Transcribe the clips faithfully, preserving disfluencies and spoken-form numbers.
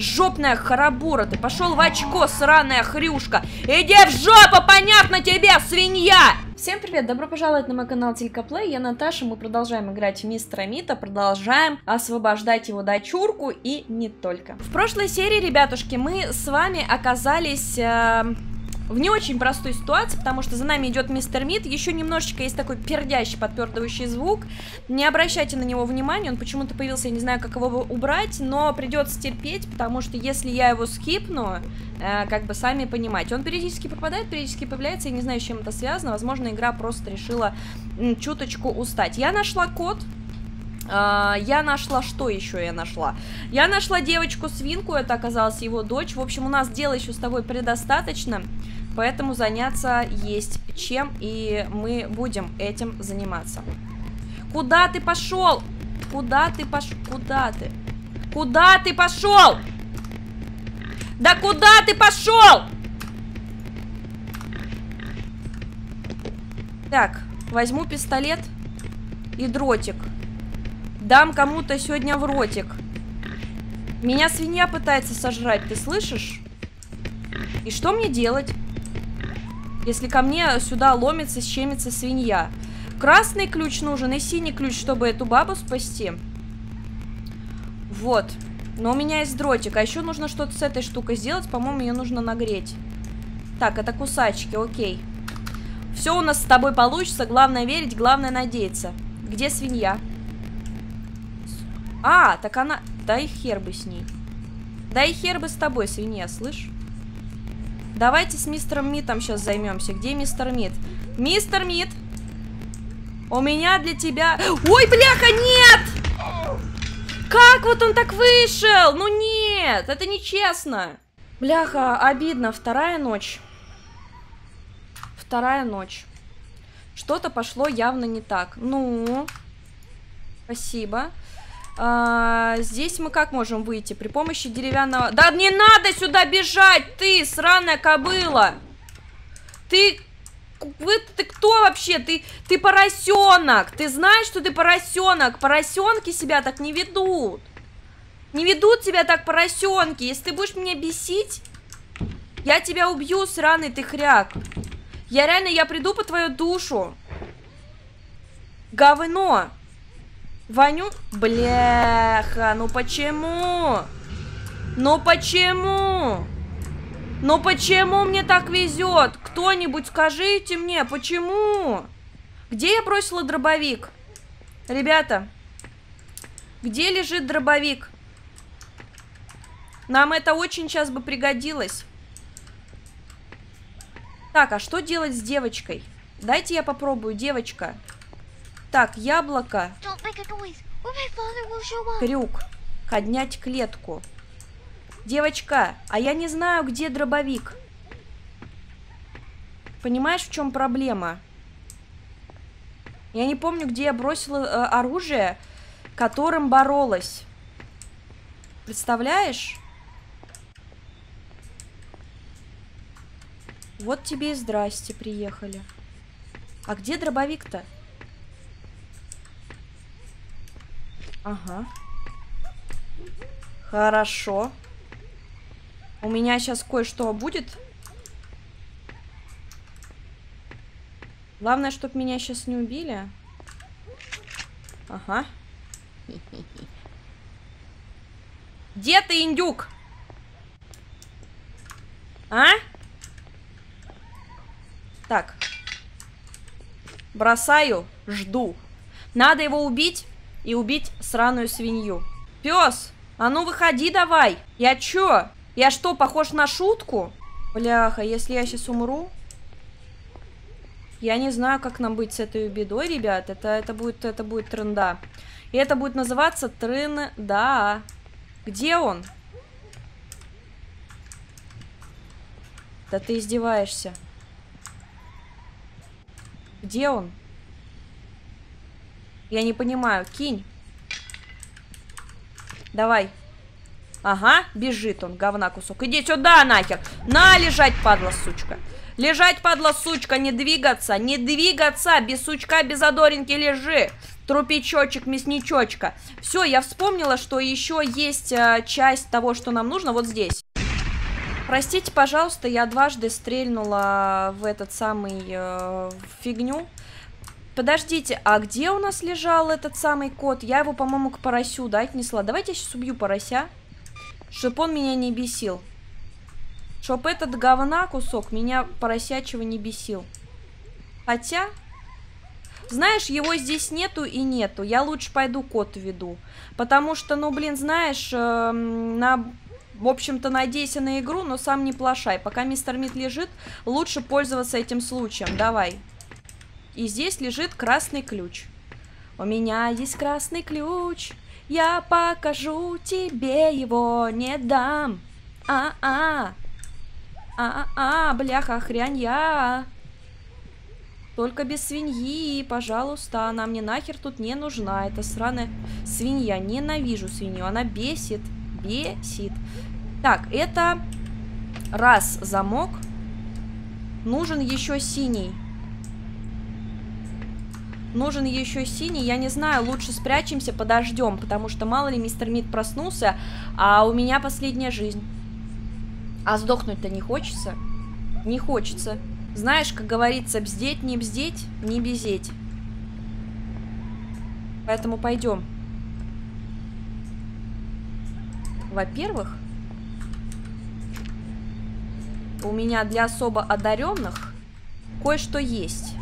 Жопная харабура, ты пошел в очко, сраная хрюшка. Иди в жопу, понятно тебе, свинья! Всем привет, добро пожаловать на мой канал Телькаплей, я Наташа, мы продолжаем играть в Мистера Мита, продолжаем освобождать его дочурку и не только. В прошлой серии, ребятушки, мы с вами оказались... Э В не очень простой ситуации, потому что за нами идет Мистер Мит. Еще немножечко есть такой пердящий, подпердывающий звук. Не обращайте на него внимания, он почему-то появился, я не знаю, как его убрать, но придется терпеть, потому что если я его скипну, э, как бы сами понимаете, он периодически пропадает, периодически появляется, я не знаю, с чем это связано. Возможно, игра просто решила м, чуточку устать. Я нашла код. Uh, я нашла, что еще я нашла? Я нашла девочку-свинку, это оказалась его дочь. В общем, у нас дела еще с тобой предостаточно, поэтому заняться есть чем, и мы будем этим заниматься. Куда ты пошел? Куда ты пошел? Куда ты? Куда ты пошел? Да куда ты пошел? Так, возьму пистолет и дротик. Дам кому-то сегодня в ротик. Меня свинья пытается сожрать, ты слышишь? И что мне делать, если ко мне сюда ломится, щемится свинья? Красный ключ нужен и синий ключ, чтобы эту бабу спасти. Вот. Но у меня есть дротик. А еще нужно что-то с этой штукой сделать. По-моему, ее нужно нагреть. Так, это кусачки, окей. Все у нас с тобой получится. Главное верить, главное надеяться. Где свинья? А, так она... Дай хер бы с ней. Дай хер бы с тобой, свинья, слышь? Давайте с мистером Митом сейчас займемся. Где мистер Мит? Мистер Мит! У меня для тебя... Ой, бляха, нет! Как вот он так вышел? Ну нет, это нечестно. Бляха, обидно. Вторая ночь. Вторая ночь. Что-то пошло явно не так. Ну... Спасибо. А, здесь мы как можем выйти? При помощи деревянного... Да не надо сюда бежать, ты, сраная кобыла! Ты... Вы, ты кто вообще? Ты, ты поросенок! Ты знаешь, что ты поросенок? Поросенки себя так не ведут. Не ведут себя так поросенки. Если ты будешь меня бесить, я тебя убью, сраный ты хряк. Я реально, я приду по твою душу. Говно. Ваню? Бляха, ну почему? Ну почему? Ну почему мне так везет? Кто-нибудь скажите мне, почему? Где я бросила дробовик? Ребята, где лежит дробовик? Нам это очень сейчас бы пригодилось. Так, а что делать с девочкой? Дайте я попробую, девочка. Так, яблоко. Крюк. Поднять клетку. Девочка, а я не знаю, где дробовик. Понимаешь, в чем проблема? Я не помню, где я бросила э, оружие, которым боролась. Представляешь? Вот тебе и здрасте, приехали. А где дробовик-то? Ага. Хорошо. У меня сейчас кое-что будет. Главное, чтобы меня сейчас не убили. Ага. Где ты, индюк? А? Так. Бросаю, жду. Надо его убить. И убить сраную свинью. Пес, а ну выходи давай. Я чё? Я что, похож на шутку? Бляха, если я сейчас умру, я не знаю, как нам быть с этой бедой, ребят. Это, это будет, это будет тренда. И это будет называться тренда. Где он? Да ты издеваешься. Где он? Я не понимаю. Кинь. Давай. Ага, бежит он, говна кусок. Иди сюда нахер. На, лежать, падла, сучка. Лежать, падла, сучка, не двигаться. Не двигаться. Без сучка, без задоринки лежи. Трупичочек, мясничочка. Все, я вспомнила, что еще есть э, часть того, что нам нужно, вот здесь. Простите, пожалуйста, я дважды стрельнула в этот самый э, фигню. Подождите, а где у нас лежал этот самый кот? Я его, по-моему, к поросю, да, отнесла. Давайте я сейчас убью порося, чтоб он меня не бесил. Чтоб этот говна кусок меня поросячего не бесил. Хотя, знаешь, его здесь нету и нету. Я лучше пойду кот веду. Потому что, ну, блин, знаешь, э, на... В общем-то, надейся на игру, но сам не плашай. Пока мистер Мид лежит, лучше пользоваться этим случаем. Давай. И здесь лежит красный ключ. У меня есть красный ключ. Я покажу тебе его, не дам. А-а. А-а, бляха, хрянь я. Только без свиньи, пожалуйста. Она мне нахер тут не нужна. Это сраная свинья. Ненавижу свинью. Она бесит. Бесит. Так, это раз замок. Нужен еще синий. Нужен еще синий. Я не знаю, лучше спрячемся, подождем. Потому что мало ли мистер Мид проснулся, а у меня последняя жизнь. А сдохнуть-то не хочется? Не хочется. Знаешь, как говорится, бздеть, не бздеть, не безеть. Поэтому пойдем. Во-первых, у меня для особо одаренных кое-что есть.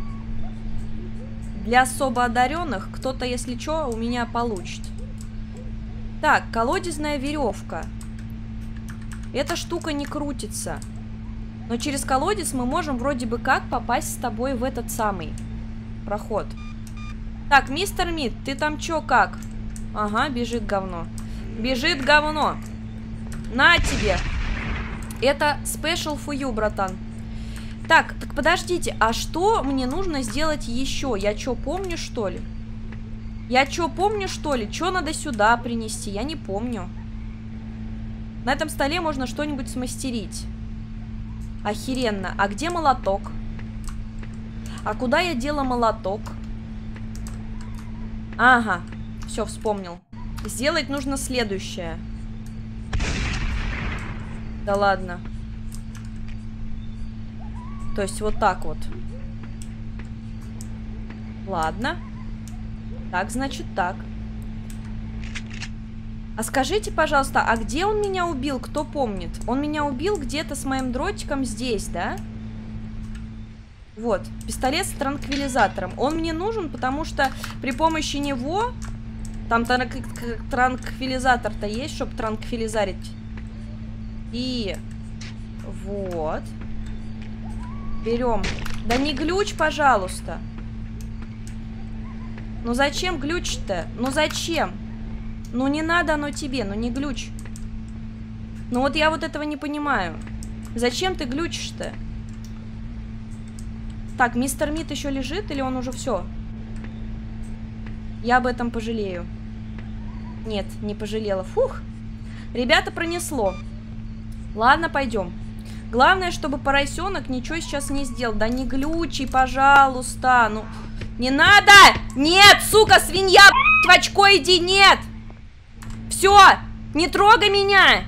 Для особо одаренных кто-то, если что, у меня получит. Так, колодезная веревка. Эта штука не крутится. Но через колодец мы можем вроде бы как попасть с тобой в этот самый проход. Так, мистер Мид, ты там чё как? Ага, бежит говно. Бежит говно. На тебе. Это special for you, братан. Так, так подождите, а что мне нужно сделать еще? Я что, помню, что ли? Я что, помню, что ли? Что надо сюда принести? Я не помню. На этом столе можно что-нибудь смастерить. Охеренно. А где молоток? А куда я дела молоток? Ага, все, вспомнил. Сделать нужно следующее. Да ладно. То есть вот так вот. Ладно. Так, значит так. А скажите, пожалуйста, а где он меня убил? Кто помнит? Он меня убил где-то с моим дротиком здесь, да? Вот, пистолет с транквилизатором. Он мне нужен, потому что при помощи него... Там транквилизатор-то есть, чтобы транквилизарить. И... Вот. Берем. Да не глюч, пожалуйста. Ну зачем глюч-то? Ну зачем? Ну не надо оно тебе, ну не глюч. Ну вот я вот этого не понимаю. Зачем ты глючишь-то? Так, мистер Мид еще лежит или он уже все? Я об этом пожалею. Нет, не пожалела. Фух. Ребята, пронесло. Ладно, пойдем. Главное, чтобы поросенок ничего сейчас не сделал. Да не глючи, пожалуйста. Ну, не надо! Нет, сука, свинья, в очко иди, нет! Все, не трогай меня!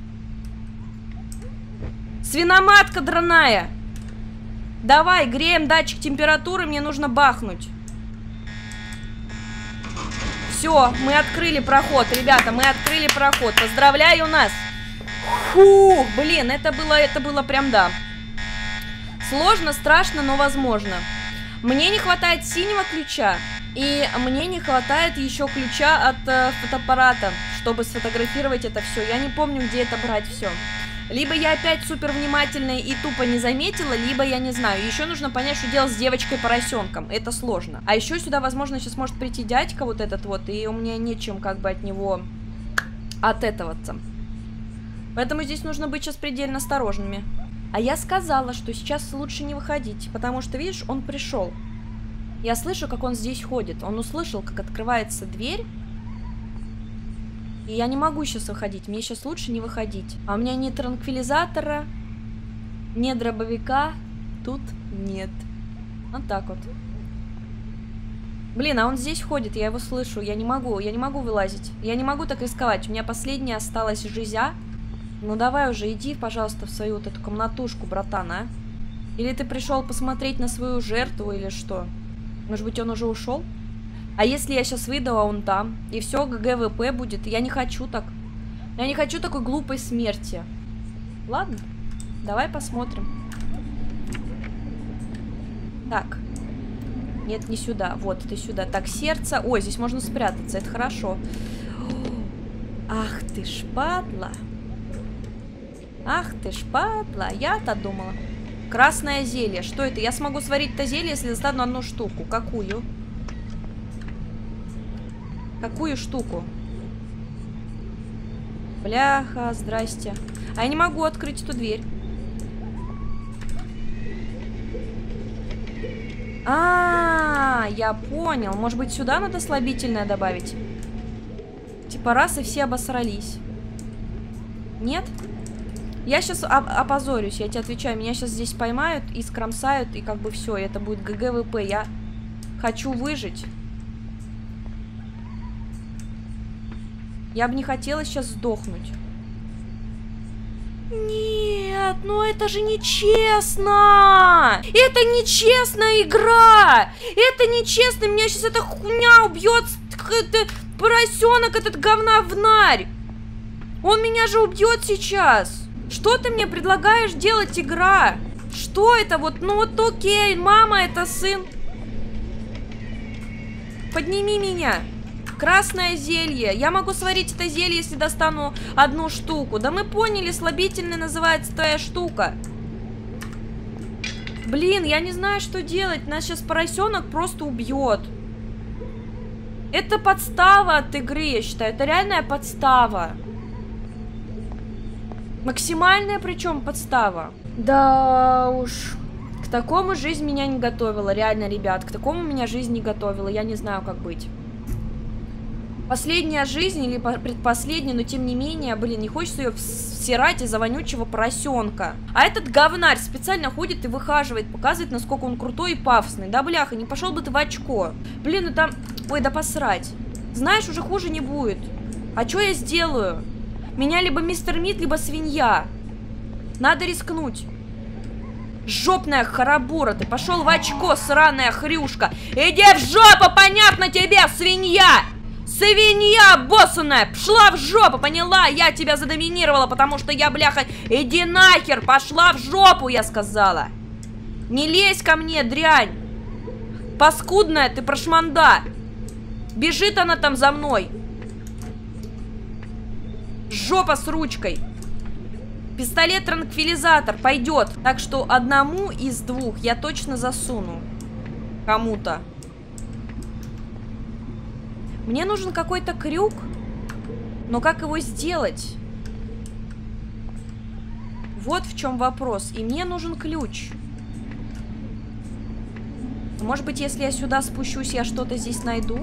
Свиноматка драная. Давай, греем датчик температуры, мне нужно бахнуть. Все, мы открыли проход, ребята, мы открыли проход. Поздравляю нас. Фух, блин, это было, это было прям, да. Сложно, страшно, но возможно. Мне не хватает синего ключа. И мне не хватает еще ключа от э, фотоаппарата, чтобы сфотографировать это все. Я не помню, где это брать все. Либо я опять супер внимательная и тупо не заметила, либо я не знаю. Еще нужно понять, что делать с девочкой-поросенком. Это сложно. А еще сюда, возможно, сейчас может прийти дядька вот этот вот, и у меня нечем как бы от него от этого-то. Поэтому здесь нужно быть сейчас предельно осторожными. А я сказала, что сейчас лучше не выходить, потому что, видишь, он пришел. Я слышу, как он здесь ходит. Он услышал, как открывается дверь. И я не могу сейчас выходить. Мне сейчас лучше не выходить. А у меня ни транквилизатора, ни дробовика тут нет. Вот так вот. Блин, а он здесь ходит, я его слышу. Я не могу, я не могу вылазить. Я не могу так рисковать. У меня последняя осталась жизнь. Ну давай уже, иди, пожалуйста, в свою вот эту комнатушку, братан, а? Или ты пришел посмотреть на свою жертву, или что? Может быть, он уже ушел? А если я сейчас выйду, а он там? И все, ГГВП будет? Я не хочу так. Я не хочу такой глупой смерти. Ладно, давай посмотрим. Так. Нет, не сюда. Вот, ты сюда. Так, сердце. Ой, здесь можно спрятаться. Это хорошо. Ах ты ж падла. Ах ты ж падла. Я-то думала. Красное зелье. Что это? Я смогу сварить-то зелье, если достану одну штуку. Какую? Какую штуку? Бляха, здрасте. А я не могу открыть эту дверь. А, -а, -а, я понял. Может быть, сюда надо слабительное добавить? Типа раз и все обосрались. Нет? Я сейчас опозорюсь, я тебе отвечаю. Меня сейчас здесь поймают и скромсают, и как бы все, это будет ГГВП. Я хочу выжить. Я бы не хотела сейчас сдохнуть. Нет, ну это же нечестно! Это нечестная игра! Это нечестно! Меня сейчас эта хуйня убьет! Это поросенок, этот говновнарь! Он меня же убьет сейчас! Что ты мне предлагаешь делать, игра? Что это вот? Ну вот окей, мама, это сын. Подними меня. Красное зелье. Я могу сварить это зелье, если достану одну штуку. Да мы поняли, слабительная называется твоя штука. Блин, я не знаю, что делать. Нас сейчас поросенок просто убьет. Это подстава от игры, я считаю. Это реальная подстава. Максимальная причем подстава. Да уж. К такому жизнь меня не готовила. Реально, ребят. К такому меня жизнь не готовила. Я не знаю, как быть. Последняя жизнь или предпоследняя, но тем не менее, блин, не хочется ее всирать из-за вонючего поросенка. А этот говнарь специально ходит и выхаживает, показывает, насколько он крутой и пафосный. Да, бляха, не пошел бы ты в очко. Блин, ну там... Ой, да посрать. Знаешь, уже хуже не будет. А что я сделаю? Меня либо мистер Мид, либо свинья. Надо рискнуть. Жопная харабура, ты пошел в очко, сраная хрюшка. Иди в жопу, понятно тебе, свинья! Свинья боссаная, пошла в жопу, поняла? Я тебя задоминировала, потому что я, бляха, иди нахер, пошла в жопу, я сказала. Не лезь ко мне, дрянь. Паскудная ты прошманда. Бежит она там за мной. Жопа с ручкой. Пистолет-транквилизатор пойдет. Так что одному из двух я точно засуну. Кому-то. Мне нужен какой-то крюк. Но как его сделать? Вот в чем вопрос. И мне нужен ключ. Может быть, если я сюда спущусь, я что-то здесь найду?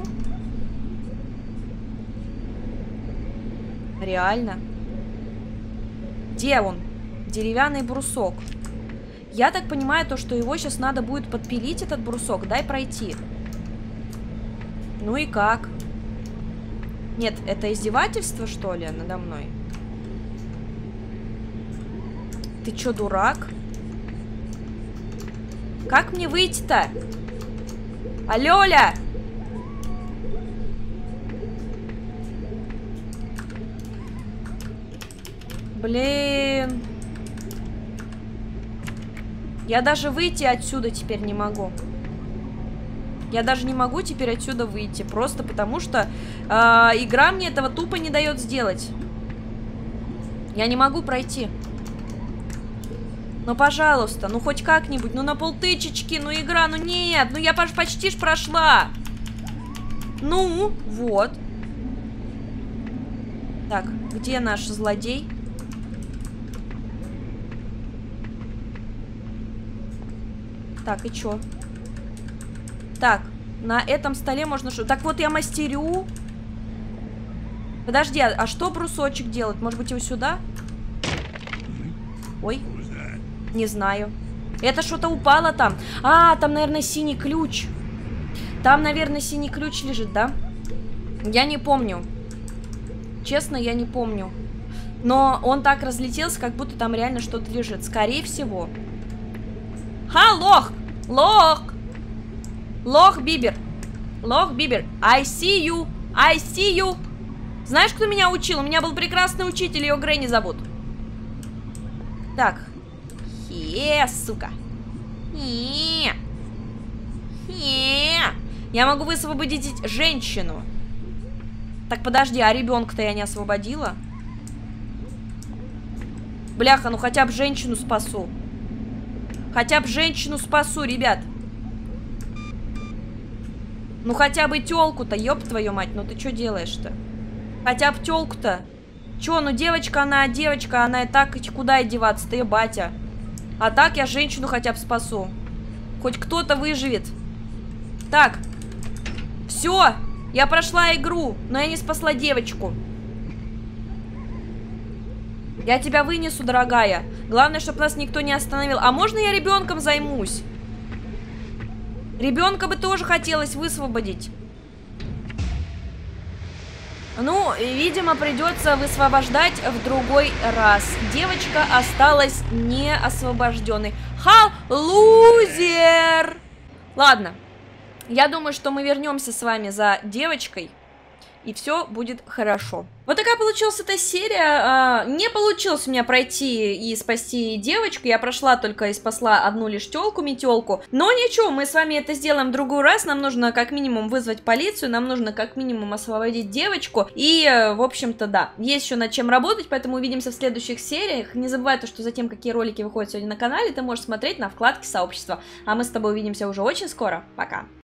Реально? Где он? Деревянный брусок. Я так понимаю, то, что его сейчас надо будет подпилить, этот брусок. Дай пройти. Ну и как? Нет, это издевательство, что ли, надо мной? Ты чё, дурак? Как мне выйти-то? Алёля! Блин. Я даже выйти отсюда теперь не могу. Я даже не могу теперь отсюда выйти. Просто потому что э, игра мне этого тупо не дает сделать. Я не могу пройти. Ну, пожалуйста, ну хоть как-нибудь. Ну, на полтычечки, ну, игра, ну, нет. Ну, я почти ж прошла. Ну, вот. Так, где наш злодей? Так, и чё? Так, на этом столе можно... Так вот я мастерю. Подожди, а, а что брусочек делать? Может быть, его сюда? Ой. Не знаю. Это что-то упало там. А, там, наверное, синий ключ. Там, наверное, синий ключ лежит, да? Я не помню. Честно, я не помню. Но он так разлетелся, как будто там реально что-то лежит. Скорее всего. Ха, лох! Лох! Лох Бибер. Лох Бибер. I see you. I see you. Знаешь, кто меня учил? У меня был прекрасный учитель, ее Грэнни зовут. Так. Хе, сука. Хе. Хе. Я могу высвободить женщину. Так, подожди, а ребенка-то я не освободила? Бляха, ну хотя бы женщину спасу. Хотя бы женщину спасу, ребят. Ну хотя бы тёлку-то, ёб твою мать, ну ты что делаешь-то? Хотя бы тёлку-то. Чё, ну девочка, она девочка, она и так, куда и деваться, ты батя. А так я женщину хотя бы спасу. Хоть кто-то выживет. Так. Все, я прошла игру, но я не спасла девочку. Я тебя вынесу, дорогая. Главное, чтобы нас никто не остановил. А можно я ребенком займусь? Ребенка бы тоже хотелось высвободить. Ну, видимо, придется высвобождать в другой раз. Девочка осталась неосвобожденной. Ха, лузер! Ладно. Я думаю, что мы вернемся с вами за девочкой, и все будет хорошо. Вот такая получилась эта серия. Не получилось у меня пройти и спасти девочку. Я прошла только и спасла одну лишь тёлку-метёлку. Но ничего, мы с вами это сделаем в другой раз. Нам нужно как минимум вызвать полицию, нам нужно как минимум освободить девочку. И, в общем-то, да, есть еще над чем работать, поэтому увидимся в следующих сериях. Не забывай то, что за тем, какие ролики выходят сегодня на канале, ты можешь смотреть на вкладке сообщества. А мы с тобой увидимся уже очень скоро. Пока!